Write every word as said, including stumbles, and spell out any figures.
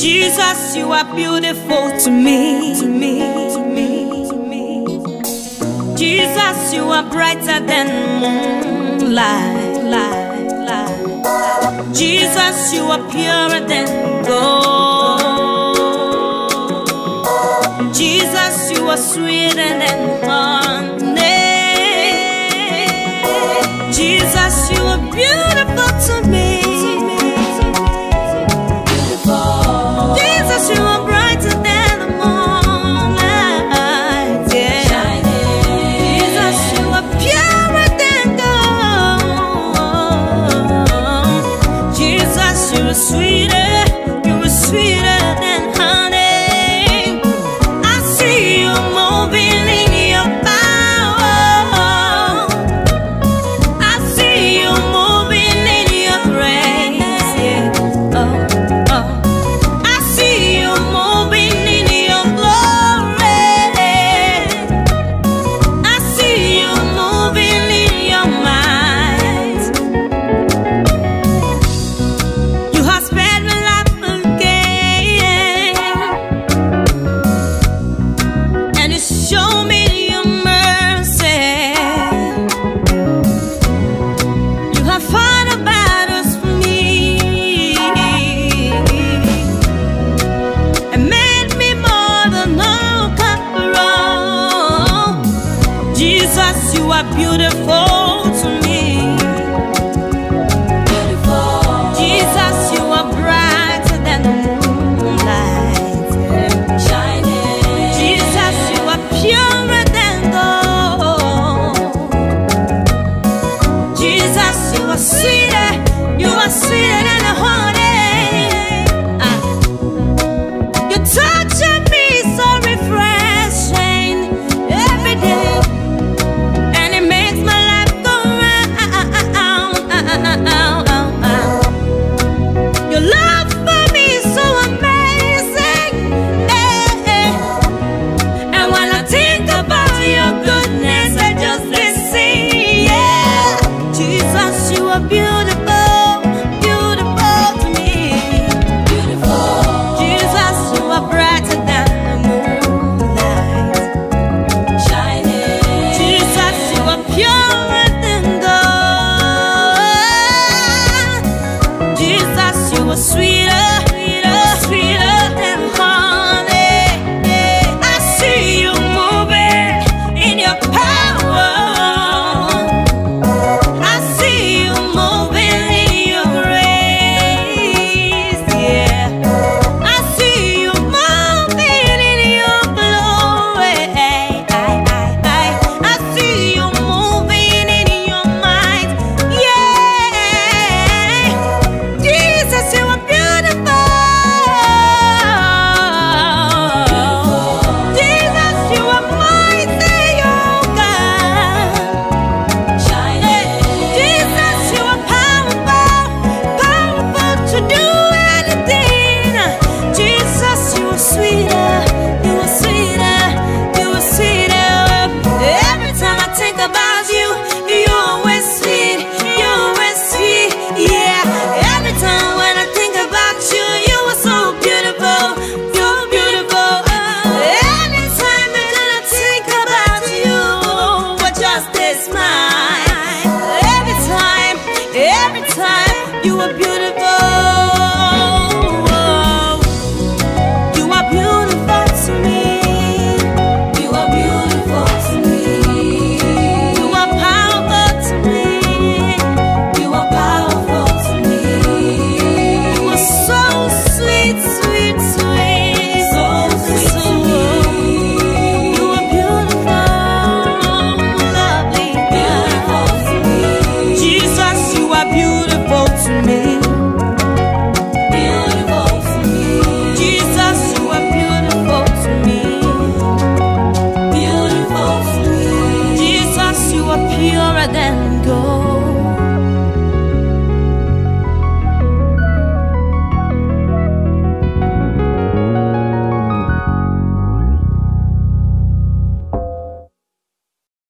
Jesus, you are beautiful to me, to me, to me, to me. Jesus, you are brighter than moonlight, light, light. Jesus, you are purer than gold. Jesus, you are sweeter than honey. Jesus, you are beautiful to me. Jesus, you are brighter than the moonlight, yeah. Jesus, you are purer than gold. Jesus, you are sweeter, you are sweeter than honey. I see you moving in your power. I see you moving in your grace, yeah. Oh, oh. Jesus, you are beautiful to me. Beautiful. Jesus, you are brighter than the moonlight, shining. Jesus, you are purer than gold. Jesus, you are sweeter, you are sweeter than the honey. Ah. You touch me so refreshing every day. Your love for me is so amazing, eh, eh. And when I think about your goodness, I just sing, yeah. Jesus, you are beautiful, beautiful to me. Beautiful. Jesus, you are brighter than the moonlight, shining. Jesus, you are purer than gold. Jesus, you are sweeter, sweeter, sweeter than honey. I see you moving in your power. I see you moving in your grace, yeah. I see you moving in your glory. I, I, I, I see you moving in your might, yeah. Jesus, you are beautiful. Jesus, you are mighty, oh God. Jesus, you are powerful, powerful to do anything. Jesus, you are sweeter, you are sweeter, you are sweeter. Every time I think about you, you're always sweet, you're always sweet, yeah. Every time when I think about you, you are so beautiful, you're beautiful. Anytime that I think about you, I just smile. Every time, every time, you are beautiful. You are beautiful to me. You are beautiful to me. You are powerful to me. You are powerful to me. You are so sweet, sweet, sweet. So sweet to me. You are beautiful, lovely, beautiful to me. Jesus, you are beautiful to me. Beautiful to me. Jesus, you are beautiful to me. Beautiful to me. Jesus, you are purer than gold.